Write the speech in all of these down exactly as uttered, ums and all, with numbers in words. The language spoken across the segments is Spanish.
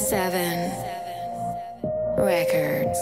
Seven Records.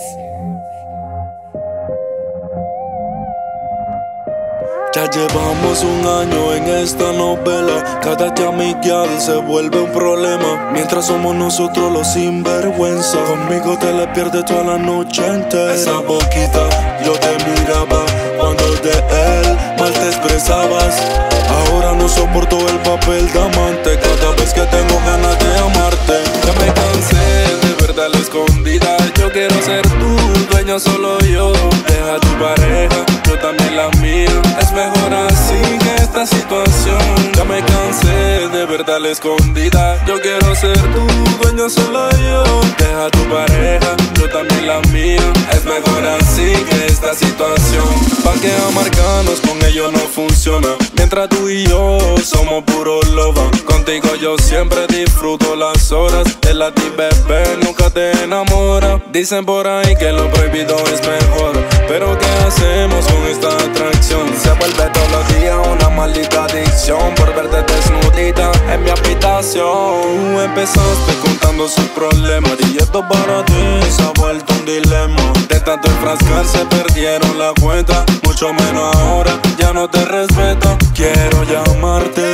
Ya llevamos un año en esta novela. Cada llamiqueal se vuelve un problema, mientras somos nosotros los sinvergüenza. Conmigo te la pierdes toda la noche entera. Esa boquita yo te miraba cuando de él mal te expresabas. Ahora no soporto el papel de amante cada vez que tengo ganas de amarte. Ya me cansé de verdad la escondida. Yo quiero ser tu dueño, solo yo. Deja tu pareja, yo también la mía. Es mejor así que esta situación. Ya me cansé de verdad la escondida. Yo quiero ser tu dueño, solo yo. Deja tu pareja, yo también la mía. Es mejor así que esta situación. Pa' que amargarnos con ellos no funciona, mientras tú y yo somos puro loba. Contigo yo siempre disfruto las horas. De la ti, bebé, nunca te enamora. Dicen por ahí que lo prohibido es mejor, pero ¿qué hacemos con esta atracción? Se vuelve todos los días una maldita adicción por verte desnudita en mi habitación. Tú empezaste contando sus problemas y esto para ti se ha vuelto un dilema. De tanto enfrascar se perdieron la cuenta, mucho menos ahora, ya no te respeto. Quiero llamarte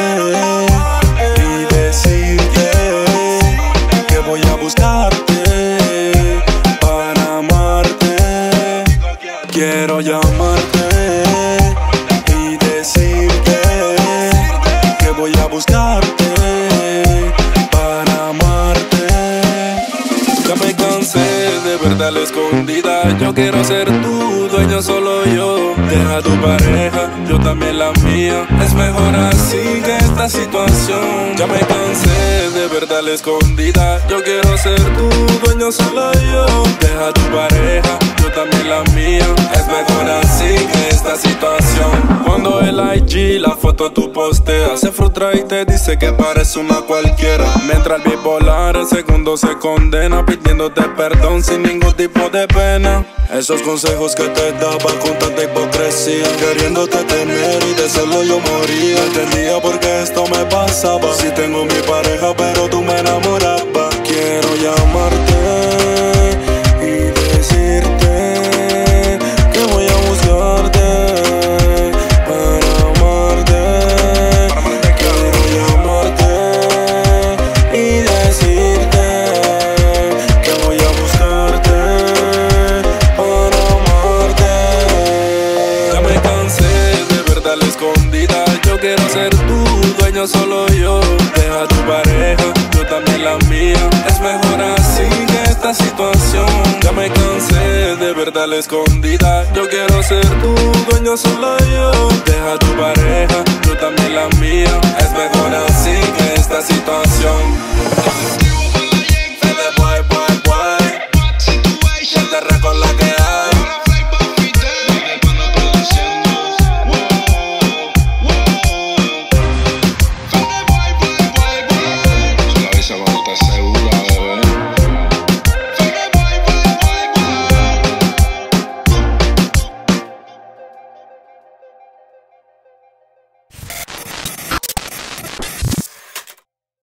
y decirte que voy a buscarte para amarte. Quiero llamarte y decirte que voy a buscarte para amarte. Ya me cansé de verdad la escondida. Yo quiero ser tu dueño, solo yo. Deja tu pareja, yo también la mía. Es mejor así que esta situación. Ya me cansé de verdad la escondida. Yo quiero ser tu dueño, solo yo. Deja tu pareja, yo también la mía. Es mejor así que esta situación. Cuando el I G, la foto tú posteas, se frustra y te dice que parece una cualquiera, mientras el bipolar el segundo se condena, pidiéndote perdón sin ningún tipo de pena. Esos consejos que te daba con tanta hipocresía, queriéndote tener y de serlo yo moría. Entendía por qué esto me pasaba. Si tengo mi pareja pero tú me enamorabas. Quiero llamarte y decirte que voy a buscarte para amarte. Quiero llamarte y decirte que voy a buscarte para amarte. Ya me cansé de verdad la escondida. Yo quiero ser tu dueño, solo yo. Deja tu pareja, yo también la mía. Es mejor así que esta situación. Ya me cansé de verdad la escondida. Yo quiero ser tu dueño, solo yo. Deja tu